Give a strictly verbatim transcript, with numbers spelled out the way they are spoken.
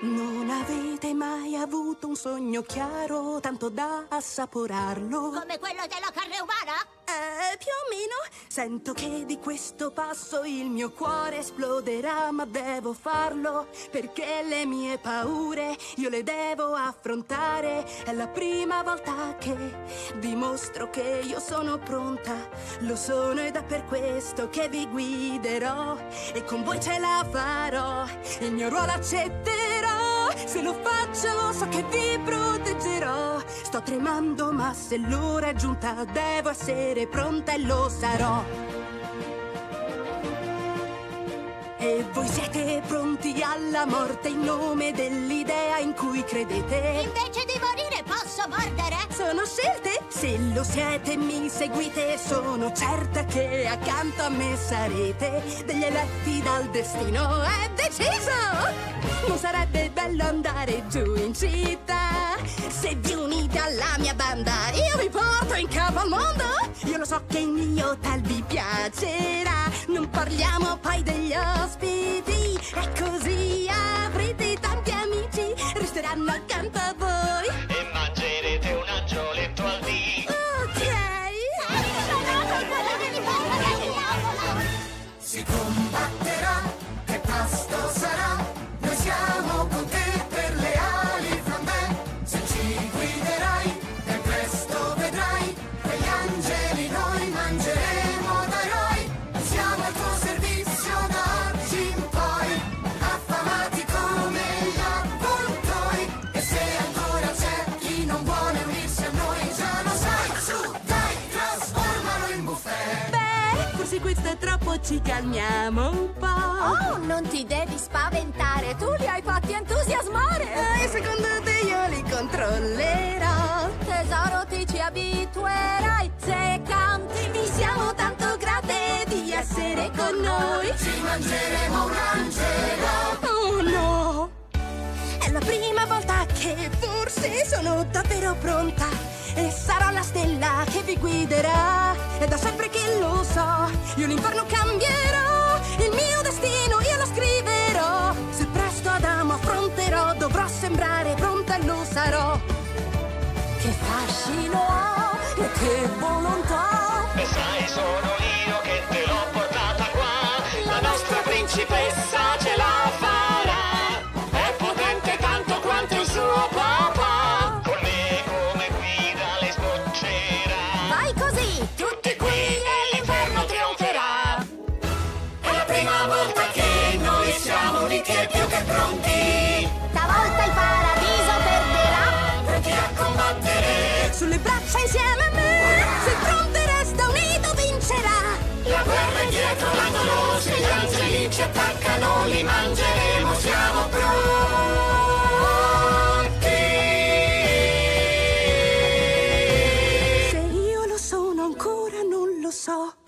Non avete mai avuto un sogno chiaro, tanto da assaporarlo? Come quello della carne umana? Eh, più o meno. Sento che di questo passo il mio cuore esploderà, ma devo farlo perché le mie paure io le devo affrontare. È la prima volta che dimostro che io sono pronta. Lo sono ed è per questo che vi guiderò e con voi ce la farò. Il mio ruolo accetterò. Se lo faccio so che vi proteggerò. Sto tremando ma se l'ora è giunta devo essere pronta e lo sarò. E voi siete pronti alla morte in nome dell'idea in cui credete? Invece di morire posso mordere? Sono scelte? Se lo siete mi seguite. Sono certa che accanto a me sarete degli eletti dal destino. È deciso! Non sarebbe bello andare giù in città se vi unite alla mia banda. Io vi porto in capo al mondo. Io lo so che il mio hotel vi piacerà. Non parliamo poi degli ospiti. E così avrete tanti amici. Resteranno accanto a voi e mangerete un angioletto al dì. Ok. Si combatterà, che pasto sarà? Noi siamo con te per le ali from me. Se ci guiderai, ben presto vedrai. Quegli angeli noi mangeremo da eroi. Siamo al tuo servizio da oggi in poi, affamati come gli avvoltoi. E se ancora c'è chi non vuole unirsi a noi, già lo sai, su, dai, trasformalo in buffet. Beh, forse questo è troppo, ci calmiamo un po'. Oh, non ti devi spaventare, tu li hai fatti entusiasmare. E secondo te io li controllerò? Tesoro, ti ci abituerai. Se canti vi siamo tanto grate di essere con noi. Ci mangeremo un angelo. Oh no! È la prima volta che forse sono davvero pronta e sarò la stella che vi guiderà. È da sempre che lo so, io l'inferno cambierò. Il mio destino io lo scriverò. Se presto Adamo affronterò, dovrò sembrare pronta e lo sarò. Che fascino ha e che volontà. E sai, sono io che te l'ho portata qua. La nostra principessa ce la farà. È potente tanto quanto il suo papà. Con me come guida le sboccerà. Vai così, Tutti qui e l'inferno trionferà. È la prima volta che noi siamo uniti e più che pronti. stavolta il paradiso perderà. Pronti a combattere. Sulle braccia insieme a me. Se il fronte resta unito vincerà. La guerra è dietro l'angolo. Se gli angeli ci attaccano li mangeremo. Siamo pronti. Se io lo sono ancora non lo so.